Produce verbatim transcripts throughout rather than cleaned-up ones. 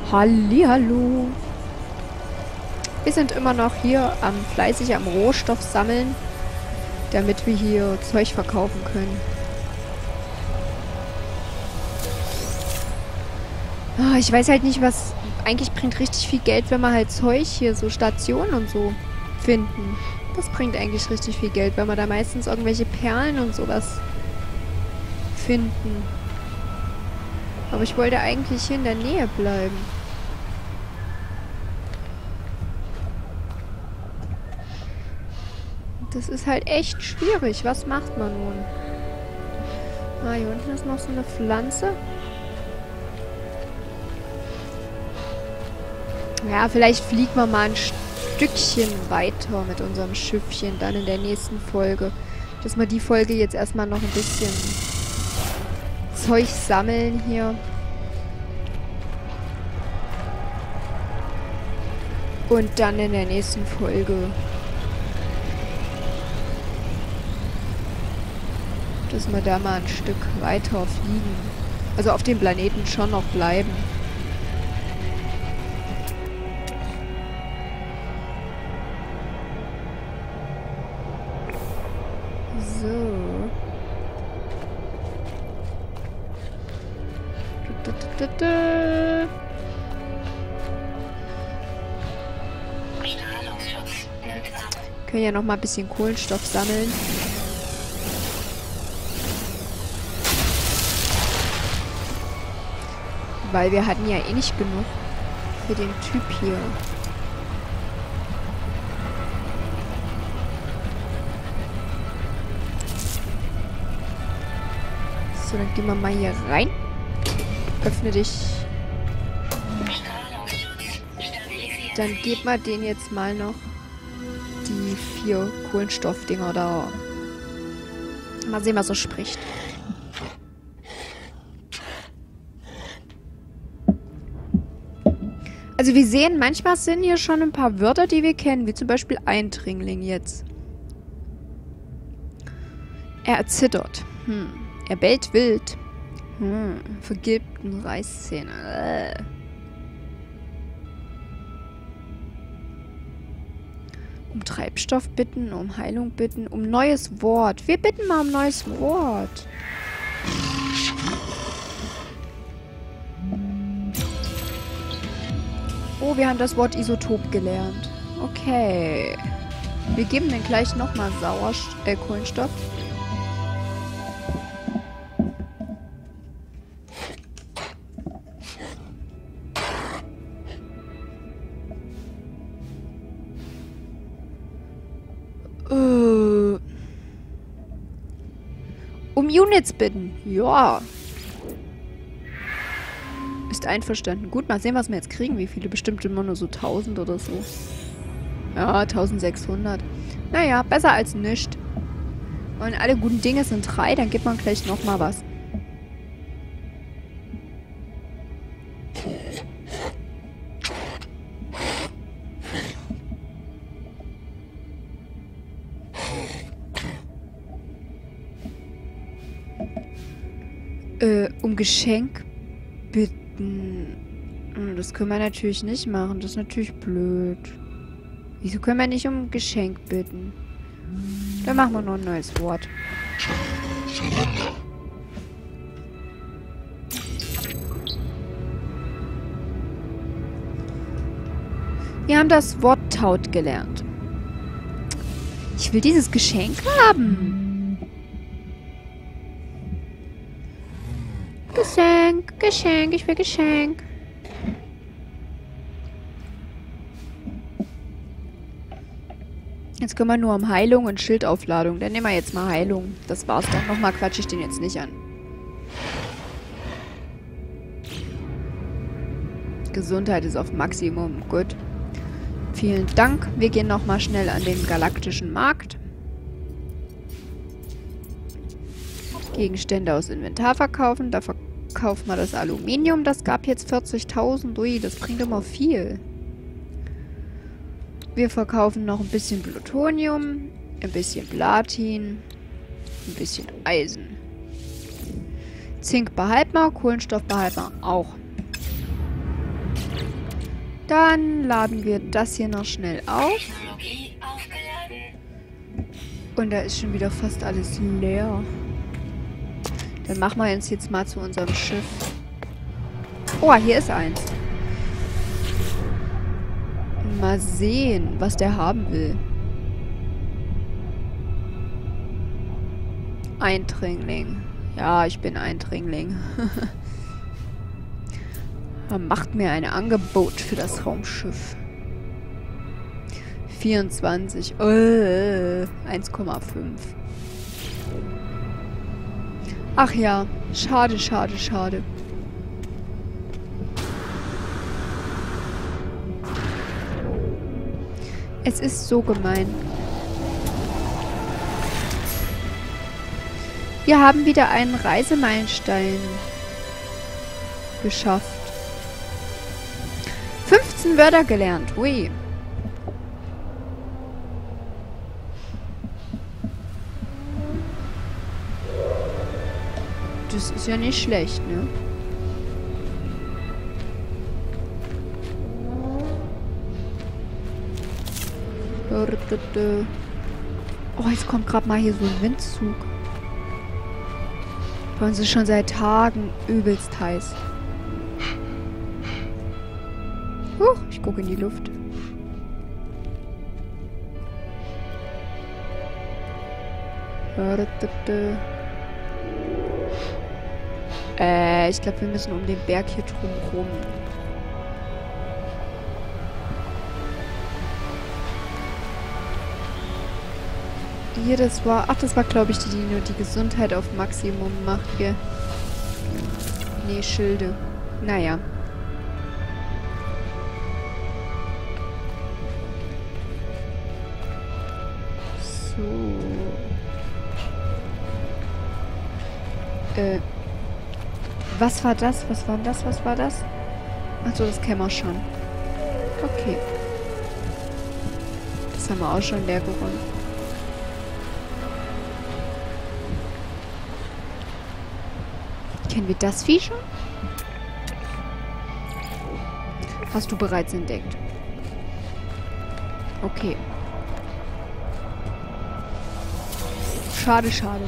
Hallihallo. Wir sind immer noch hier am fleißig am Rohstoff sammeln, damit wir hier Zeug verkaufen können. Oh, ich weiß halt nicht, was... Eigentlich bringt richtig viel Geld, wenn wir halt Zeug hier, so Stationen und so finden. Das bringt eigentlich richtig viel Geld, wenn wir da meistens irgendwelche Perlen und sowas finden. Aber ich wollte eigentlich hier in der Nähe bleiben. Das ist halt echt schwierig. Was macht man nun? Ah, hier unten ist noch so eine Pflanze. Ja, vielleicht fliegen wir mal ein Stückchen weiter mit unserem Schiffchen dann in der nächsten Folge. Dass wir die Folge jetzt erstmal noch ein bisschen Zeug sammeln hier. Und dann in der nächsten Folge dass wir da mal ein Stück weiter fliegen. Also auf dem Planeten schon noch bleiben. So. Da, da, da, da. Können ja noch mal ein bisschen Kohlenstoff sammeln. Weil wir hatten ja eh nicht genug für den Typ hier. So, dann gehen wir mal hier rein. Öffne dich. Dann gib mal den jetzt mal noch die vier Kohlenstoffdinger da. Mal sehen, was er spricht. Also wir sehen, manchmal sind hier schon ein paar Wörter, die wir kennen, wie zum Beispiel Eindringling jetzt. Er erzittert. Hm. Er bellt wild. Hm. Vergilbten Reißzähne. Äh. Um Treibstoff bitten, um Heilung bitten, um neues Wort. Wir bitten mal um neues Wort. Oh, wir haben das Wort Isotop gelernt. Okay. Wir geben dann gleich nochmal Sauerstoff, äh, Kohlenstoff. Äh. Um Units bitten. Ja. Ist einverstanden. Gut, mal sehen, was wir jetzt kriegen. Wie viele? Bestimmt immer nur so tausend oder so. Ja, eintausendsechshundert. Naja, besser als nichts. Und alle guten Dinge sind drei, dann gibt man gleich nochmal was. Äh, um Geschenk bitten. Das können wir natürlich nicht machen. Das ist natürlich blöd. Wieso können wir nicht um Geschenk bitten? Dann machen wir noch ein neues Wort. Wir haben das Wort Taut gelernt. Ich will dieses Geschenk haben. Geschenk, Geschenk, ich will Geschenk. Jetzt können wir nur um Heilung und Schildaufladung. Dann nehmen wir jetzt mal Heilung. Das war's dann. Nochmal quatsche ich den jetzt nicht an. Gesundheit ist auf Maximum. Gut. Vielen Dank. Wir gehen nochmal schnell an den galaktischen Markt. Gegenstände aus Inventar verkaufen. Da verkaufen wir das Aluminium. Das gab jetzt vierzigtausend. Ui, das bringt immer viel. Wir verkaufen noch ein bisschen Plutonium, ein bisschen Platin, ein bisschen Eisen. Zink behalten wir, Kohlenstoff behalten wir auch. Dann laden wir das hier noch schnell auf. Und da ist schon wieder fast alles leer. Dann machen wir uns jetzt mal zu unserem Schiff. Oh, hier ist eins. Mal sehen, was der haben will. Eindringling. Ja, ich bin Eindringling. Er macht mir ein Angebot für das Raumschiff. vierundzwanzig. Äh, eins Komma fünf. Ach ja, schade, schade, schade. Es ist so gemein. Wir haben wieder einen Reisemeilenstein geschafft. fünfzehn Wörter gelernt. Ui. Das ist ja nicht schlecht, ne? Oh, jetzt kommt gerade mal hier so ein Windzug. Bei uns ist schon seit Tagen übelst heiß. Huch, ich gucke in die Luft. Äh, ich glaube, wir müssen um den Berg hier drum rum. Hier, das war... Ach, das war, glaube ich, die, die nur die Gesundheit auf Maximum macht hier. Nee, Schilde. Naja. So. Äh. Was war das? Was war das? Was war das? Achso, das kennen wir schon. Okay. Das haben wir auch schon leer geräumt. Kennen wir das Vieh schon? Hast du bereits entdeckt. Okay. Schade, schade.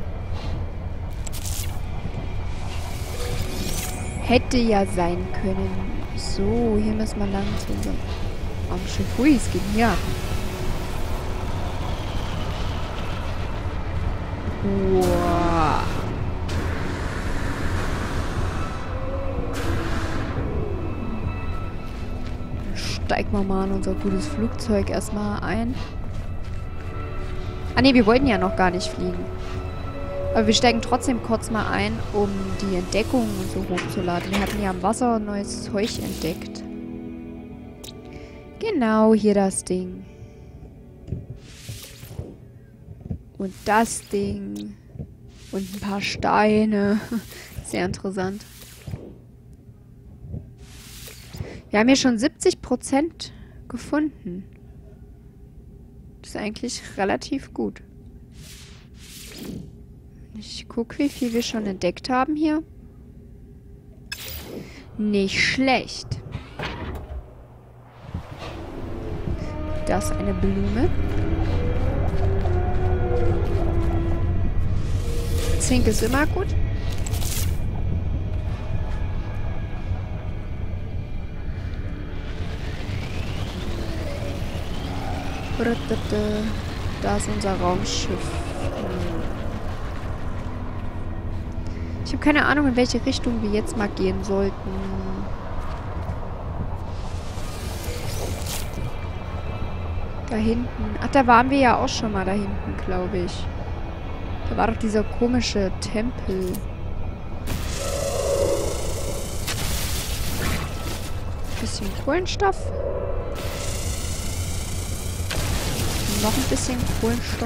Hätte ja sein können. So, hier müssen wir lang zu unserem Raumschiff. Hui, es geht hier ab. Wow. Steigen wir mal in unser gutes Flugzeug erstmal ein. Ah ne, wir wollten ja noch gar nicht fliegen. Aber wir steigen trotzdem kurz mal ein, um die Entdeckung und so hochzuladen. Wir hatten ja am Wasser neues Zeug entdeckt. Genau, hier das Ding. Und das Ding. Und ein paar Steine. Sehr interessant. Wir haben hier schon siebzig Prozent gefunden. Das ist eigentlich relativ gut. Ich gucke, wie viel wir schon entdeckt haben hier. Nicht schlecht. Das ist eine Blume. Zink ist immer gut. Da ist unser Raumschiff. Ich habe keine Ahnung, in welche Richtung wir jetzt mal gehen sollten. Da hinten. Ach, da waren wir ja auch schon mal da hinten, glaube ich. Da war doch dieser komische Tempel. Bisschen Kohlenstoff. Noch ein bisschen Kohlenstoff.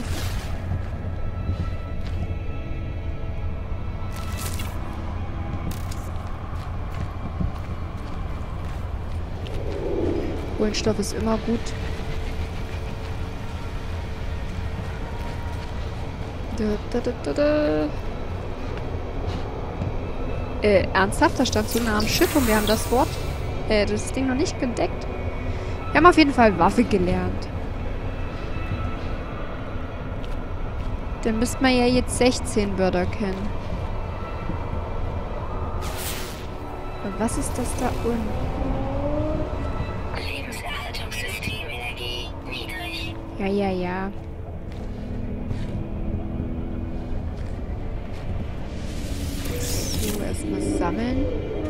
Kohlenstoff ist immer gut. Da, da, da, da, da. Äh, ernsthaft? Da stand so nah am Schiff und wir haben das Wort. Äh, das Ding noch nicht gedeckt. Wir haben auf jeden Fall Waffe gelernt. Dann müsste man ja jetzt sechzehn Wörter kennen. Aber was ist das da unten? Lebenserhaltungssystem Energie niedrig. Ja, ja, ja. So, erstmal sammeln.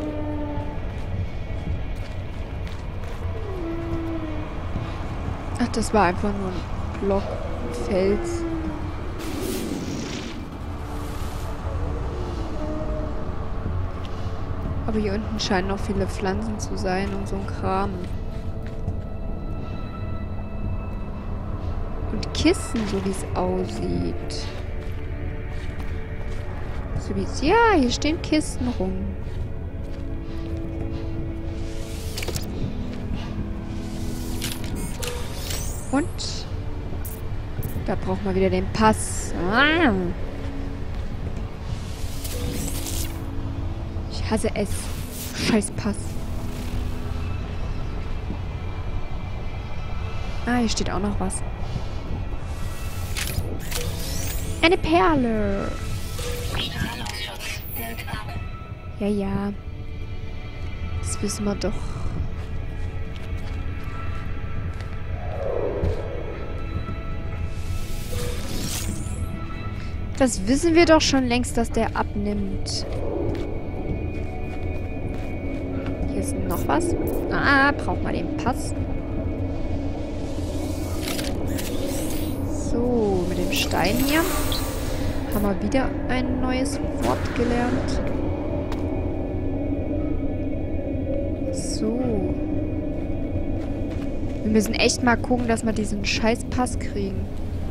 Ach, das war einfach nur ein Block, ein Fels. Aber hier unten scheinen noch viele Pflanzen zu sein und so ein Kram. Und Kisten, so wie es aussieht. So wie es... Ja, hier stehen Kisten rum. Und da braucht man wieder den Pass. Ah. Ich hasse es. Scheiß Pass. Ah, hier steht auch noch was. Eine Perle. Strahlungsschutz nimmt ab. Ja, ja. Das wissen wir doch. Das wissen wir doch schon längst, dass der abnimmt. Hier ist noch was. Ah, braucht man den Pass. So, mit dem Stein hier haben wir wieder ein neues Wort gelernt. So. Wir müssen echt mal gucken, dass wir diesen scheiß Pass kriegen.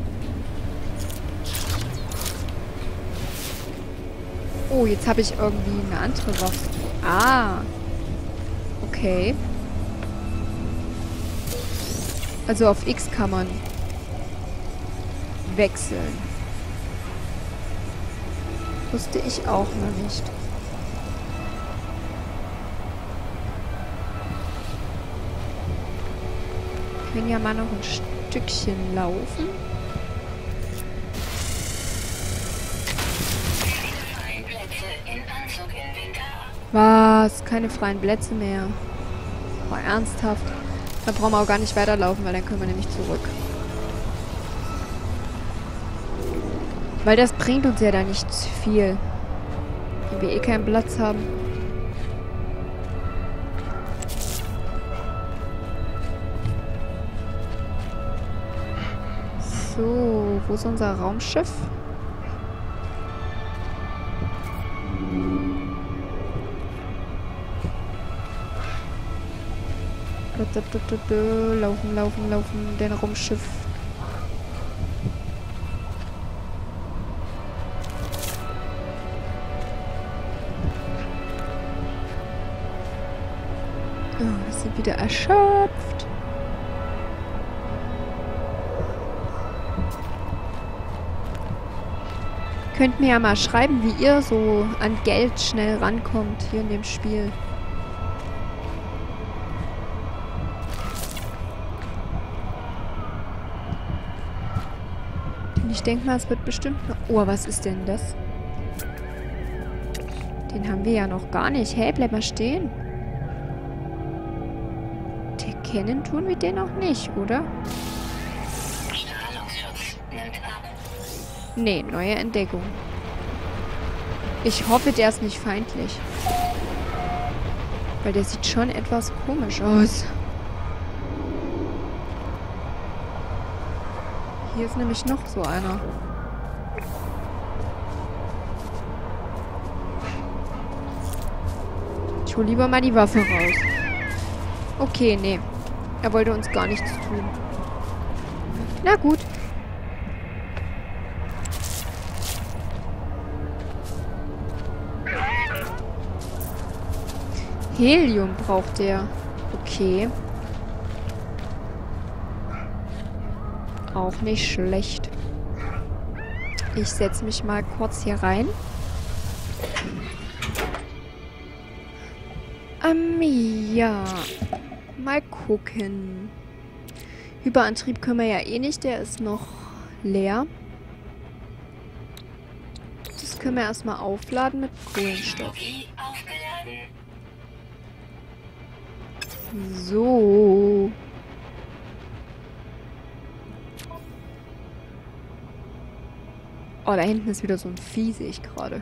Oh, jetzt habe ich irgendwie eine andere Waffe. Ah. Okay. Also auf X kann man wechseln. Wusste ich auch noch nicht. Wir können ja mal noch ein Stückchen laufen. Was? Keine freien Plätze mehr. Boah, ernsthaft. Dann brauchen wir auch gar nicht weiterlaufen, weil dann können wir nämlich zurück. Weil das bringt uns ja da nicht viel. Wenn wir eh keinen Platz haben. So, wo ist unser Raumschiff? Laufen, laufen, laufen, den Raumschiff. Oh, wir sind wieder erschöpft. Könnt mir ja mal schreiben, wie ihr so an Geld schnell rankommt hier in dem Spiel. Ich denke mal, es wird bestimmt noch... Oh, was ist denn das? Den haben wir ja noch gar nicht. Hey, bleib mal stehen. Kennen tun wir den auch nicht, oder? Strahlungsschutz nimmt ab. Nee, neue Entdeckung. Ich hoffe, der ist nicht feindlich. Weil der sieht schon etwas komisch aus. Hier ist nämlich noch so einer. Ich hole lieber mal die Waffe raus. Okay, nee. Er wollte uns gar nichts tun. Na gut. Helium braucht der. Okay. Auch nicht schlecht. Ich setze mich mal kurz hier rein. Ähm, ja. Mal gucken. Hyperantrieb können wir ja eh nicht, der ist noch leer. Das können wir erstmal aufladen mit Kohlenstoff. Energie aufgeladen. So. Oh, da hinten ist wieder so ein Vieh, sehe ich gerade.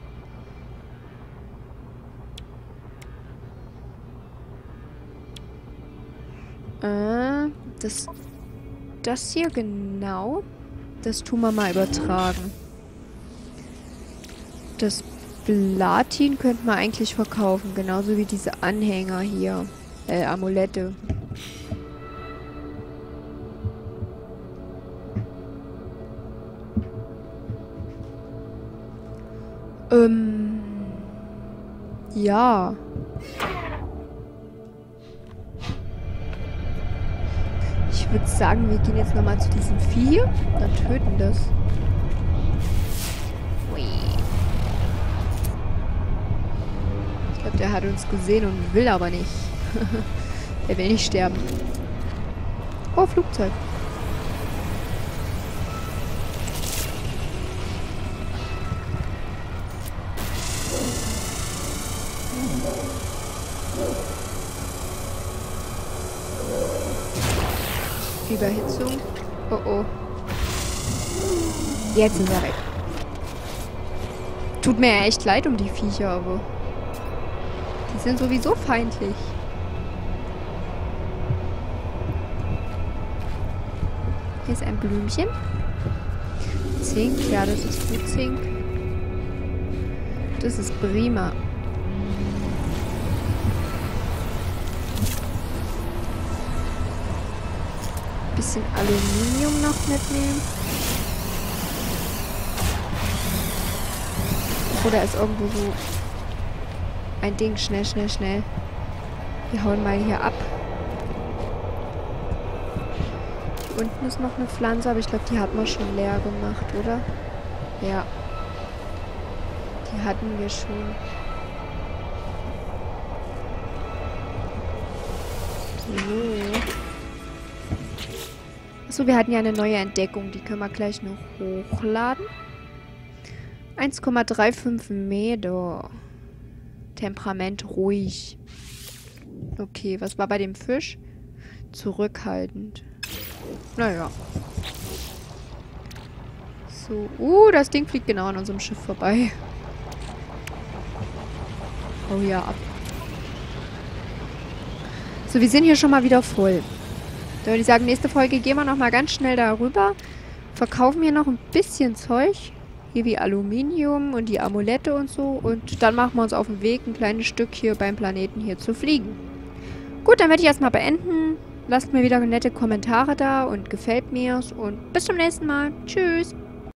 Äh, das, das hier genau, das tun wir mal übertragen. Das Platin könnte man eigentlich verkaufen, genauso wie diese Anhänger hier. Äh, Amulette. Ähm. Ja. Ich würde sagen, wir gehen jetzt nochmal zu diesem Vieh hier. Dann töten das. Ui. Ich glaube, der hat uns gesehen und will aber nicht. Er will nicht sterben. Oh, Flugzeug. Überhitzung. Oh oh. Jetzt ist er weg. Tut mir ja echt leid um die Viecher, aber die sind sowieso feindlich. Hier ist ein Blümchen. Zink, ja, das ist gut Zink. Das ist prima. Bisschen Aluminium noch mitnehmen. Oder ist irgendwo so ein Ding. Schnell, schnell, schnell. Wir hauen mal hier ab. Hier unten ist noch eine Pflanze, aber ich glaube, die hat man schon leer gemacht, oder? Ja. Die hatten wir schon. So. Achso, wir hatten ja eine neue Entdeckung. Die können wir gleich noch hochladen. eins Komma fünfunddreißig Meter. Temperament ruhig. Okay, was war bei dem Fisch? Zurückhaltend. Naja. So. Uh, das Ding fliegt genau an unserem Schiff vorbei. Oh ja, ab. So, wir sind hier schon mal wieder voll. Da würde ich sagen, nächste Folge gehen wir nochmal ganz schnell darüber. Verkaufen hier noch ein bisschen Zeug. Hier wie Aluminium und die Amulette und so. Und dann machen wir uns auf den Weg, ein kleines Stück hier beim Planeten hier zu fliegen. Gut, dann werde ich erstmal beenden. Lasst mir wieder nette Kommentare da und gefällt mir's. Und bis zum nächsten Mal. Tschüss.